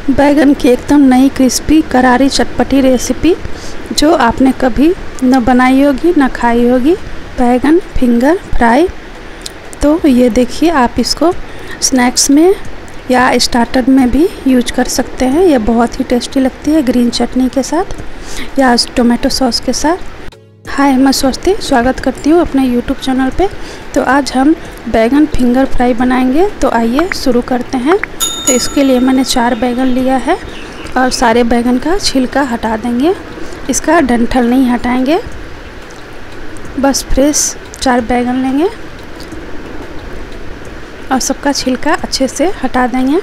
बैगन की एकदम नई क्रिस्पी करारी चटपटी रेसिपी जो आपने कभी न बनाई होगी न खाई होगी, बैगन फिंगर फ्राई। तो ये देखिए, आप इसको स्नैक्स में या स्टार्टर में भी यूज कर सकते हैं। ये बहुत ही टेस्टी लगती है ग्रीन चटनी के साथ या टोमेटो सॉस के साथ। हाय, मैं स्वस्ति स्वागत करती हूँ अपने यूट्यूब चैनल पे। तो आज हम बैगन फिंगर फ्राई बनाएंगे। तो आइए शुरू करते हैं। तो इसके लिए मैंने 4 बैगन लिया है और सारे बैगन का छिलका हटा देंगे। इसका डंठल नहीं हटाएंगे, बस फ्रेश 4 बैगन लेंगे और सबका छिलका अच्छे से हटा देंगे।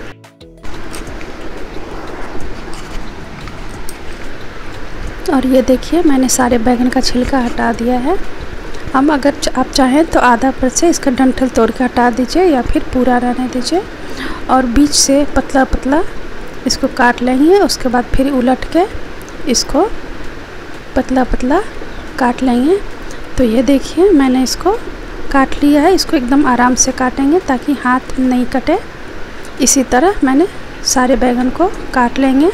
और ये देखिए, मैंने सारे बैगन का छिलका हटा दिया है। हम अगर आप चाहें तो आधा पर से इसका डंठल तोड़ के हटा दीजिए या फिर पूरा रहने दीजिए और बीच से पतला पतला इसको काट लेंगे। उसके बाद फिर उलट के इसको पतला पतला काट लेंगे। तो ये देखिए, मैंने इसको काट लिया है। इसको एकदम आराम से काटेंगे ताकि हाथ नहीं कटे। इसी तरह मैंने सारे बैगन को काट लेंगे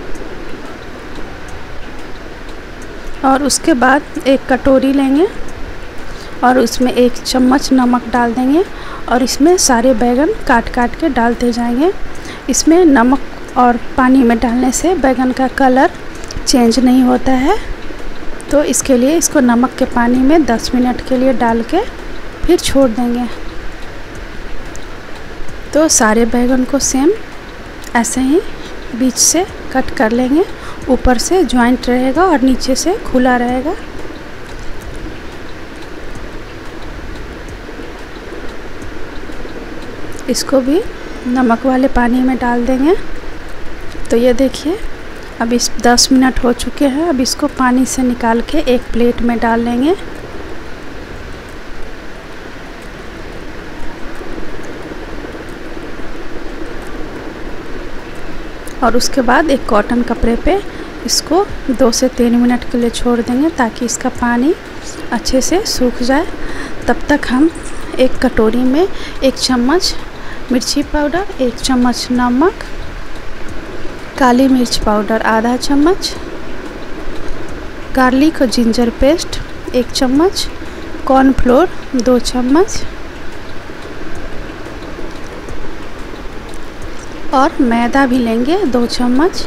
और उसके बाद एक कटोरी लेंगे और उसमें 1 चम्मच नमक डाल देंगे और इसमें सारे बैगन काट काट के डालते जाएंगे। इसमें नमक और पानी में डालने से बैगन का कलर चेंज नहीं होता है। तो इसके लिए इसको नमक के पानी में 10 मिनट के लिए डाल के फिर छोड़ देंगे। तो सारे बैगन को सेम ऐसे ही बीच से कट कर लेंगे। ऊपर से जॉइंट रहेगा और नीचे से खुला रहेगा। इसको भी नमक वाले पानी में डाल देंगे। तो ये देखिए, अब इस 10 मिनट हो चुके हैं। अब इसको पानी से निकाल के एक प्लेट में डाल लेंगे। और उसके बाद एक कॉटन कपड़े पे इसको 2 से 3 मिनट के लिए छोड़ देंगे ताकि इसका पानी अच्छे से सूख जाए। तब तक हम एक कटोरी में 1 चम्मच मिर्ची पाउडर, 1 चम्मच नमक, काली मिर्च पाउडर आधा चम्मच, गार्लिक और जिंजर पेस्ट 1 चम्मच, कॉर्नफ्लोर 2 चम्मच और मैदा भी लेंगे 2 चम्मच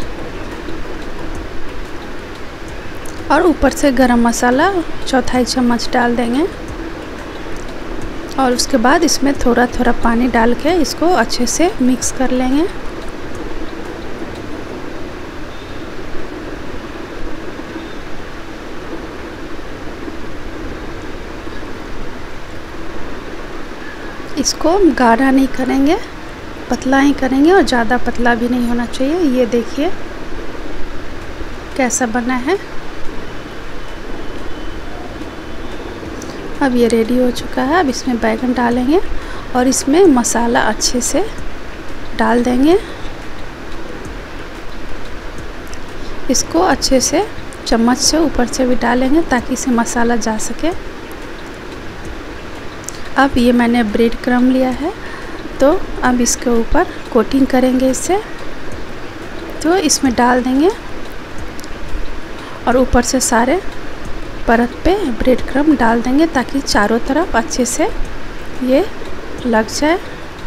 और ऊपर से गरम मसाला 1/4 चम्मच डाल देंगे। और उसके बाद इसमें थोड़ा थोड़ा पानी डाल के इसको अच्छे से मिक्स कर लेंगे। इसको गाढ़ा नहीं करेंगे, पतला ही करेंगे और ज़्यादा पतला भी नहीं होना चाहिए। ये देखिए कैसा बना है। अब ये रेडी हो चुका है। अब इसमें बैगन डालेंगे और इसमें मसाला अच्छे से डाल देंगे। इसको अच्छे से चम्मच से ऊपर से भी डालेंगे ताकि इसे मसाला जा सके। अब ये मैंने ब्रेड क्रम्ब लिया है, तो अब इसके ऊपर कोटिंग करेंगे इससे। तो इसमें डाल देंगे और ऊपर से सारे परत पे ब्रेड क्रम्ब डाल देंगे ताकि चारों तरफ अच्छे से ये लग जाए।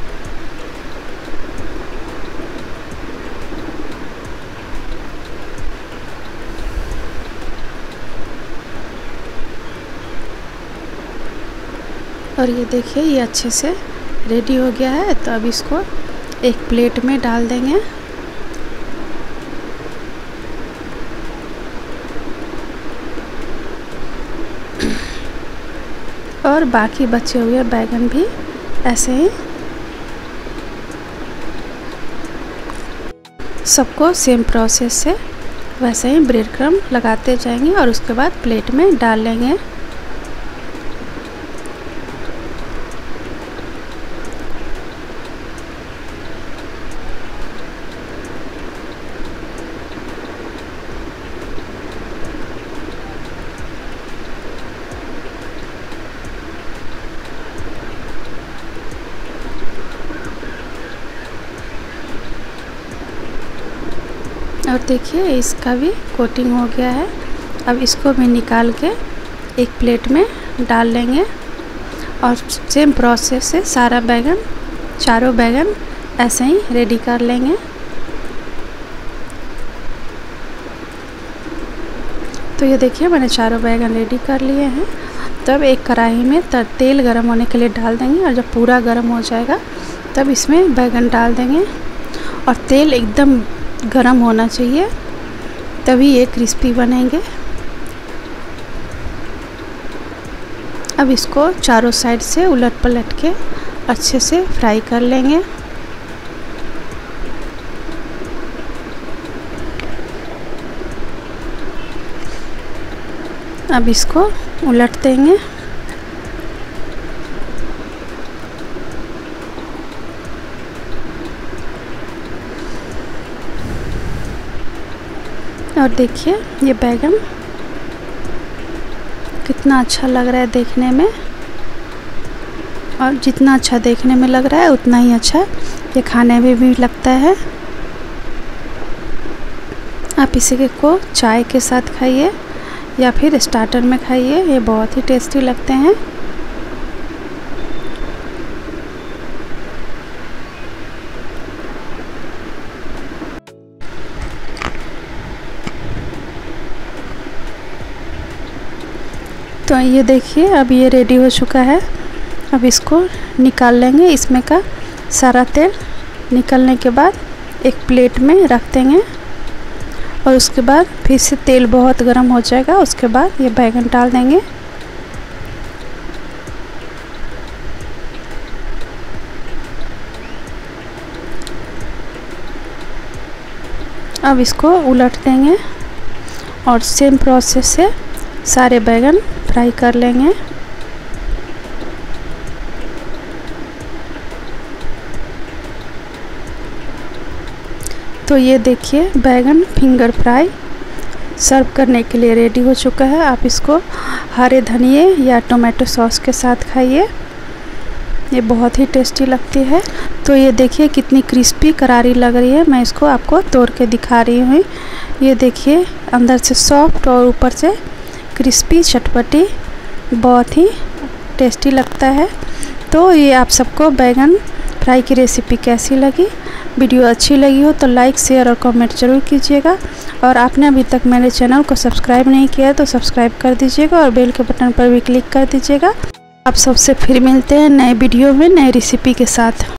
और ये देखिए, ये अच्छे से रेडी हो गया है। तो अब इसको एक प्लेट में डाल देंगे। और बाकी बचे हुए बैगन भी ऐसे ही सबको सेम प्रोसेस से वैसे ही ब्रेड क्रम्ब लगाते जाएंगे और उसके बाद प्लेट में डाल लेंगे। और देखिए इसका भी कोटिंग हो गया है। अब इसको भी निकाल के एक प्लेट में डाल लेंगे और सेम प्रोसेस से सारा बैगन, चारों बैगन ऐसे ही रेडी कर लेंगे। तो ये देखिए मैंने चारों बैगन रेडी कर लिए हैं। तब एक कढ़ाई में तेल गरम होने के लिए डाल देंगे और जब पूरा गरम हो जाएगा तब इसमें बैगन डाल देंगे और तेल एकदम गरम होना चाहिए, तभी ये क्रिस्पी बनेंगे। अब इसको चारों साइड से उलट पलट के अच्छे से फ्राई कर लेंगे। अब इसको उलट देंगे। और देखिए ये बैगन कितना अच्छा लग रहा है देखने में, और जितना अच्छा देखने में लग रहा है उतना ही अच्छा ये खाने में भी लगता है। आप इसी को चाय के साथ खाइए या फिर स्टार्टर में खाइए, ये बहुत ही टेस्टी लगते हैं। तो ये देखिए अब ये रेडी हो चुका है। अब इसको निकाल लेंगे। इसमें का सारा तेल निकलने के बाद एक प्लेट में रख देंगे और उसके बाद फिर से तेल बहुत गर्म हो जाएगा। उसके बाद ये बैगन डाल देंगे। अब इसको उलट देंगे और सेम प्रोसेस से सारे बैगन फ्राई कर लेंगे। तो ये देखिए बैगन फिंगर फ्राई सर्व करने के लिए रेडी हो चुका है। आप इसको हरे धनिए या टोमेटो सॉस के साथ खाइए, ये बहुत ही टेस्टी लगती है। तो ये देखिए कितनी क्रिस्पी करारी लग रही है। मैं इसको आपको तोड़ के दिखा रही हूँ। ये देखिए अंदर से सॉफ्ट और ऊपर से क्रिस्पी चटपटी, बहुत ही टेस्टी लगता है। तो ये आप सबको बैगन फ्राई की रेसिपी कैसी लगी? वीडियो अच्छी लगी हो तो लाइक, शेयर और कमेंट ज़रूर कीजिएगा। और आपने अभी तक मेरे चैनल को सब्सक्राइब नहीं किया है तो सब्सक्राइब कर दीजिएगा और बेल के बटन पर भी क्लिक कर दीजिएगा। आप सबसे फिर मिलते हैं नए वीडियो में नई रेसिपी के साथ।